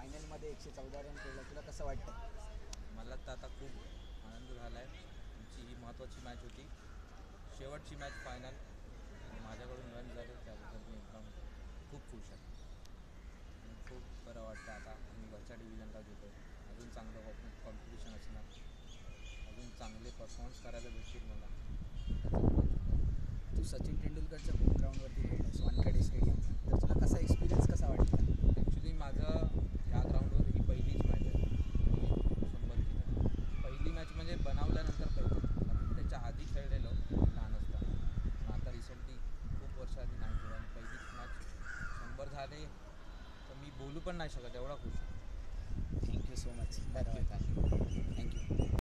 फायनलमध्ये 114 रन केलं, तुला कसं वाटतं? मला तर आता खूप आनंद झाला आहे. तुमची ही महत्त्वाची मॅच होती, शेवटची मॅच फायनल. माझ्याकडून रन झाले त्याबद्दल मी एकदम खूप खुश आहे आणि खूप बरं वाटतं. आता मी वरच्या डिव्हिजनला गेलो, अजून चांगलं कॉम्पिटिशन असणार, अजून चांगले परफॉर्मन्स करायला भेटतील मला. तू सचिन तेंडुलकरच्या होम ग्राउंडवरती खेळलास वानखेडे स्टेडियमला, तर तुला कसा एक्सपिरियन्स कसा वाटला? ॲक्च्युली माझं ह्या ग्राउंडवर ही पहिलीच मॅच आहे. मी 100 पहिली मॅच म्हणजे बनवल्यानंतर पहिली, कारण त्याच्या आधी खेळलेलो लहान असताना, पण आता रिसेंटली खूप वर्षाआधी नाही खेळलो आणि पहिलीच मॅच 100 झाले तर मी बोलू पण नाही शकत, एवढा खुश आहे. Thank you so much. Thank you. Thank you.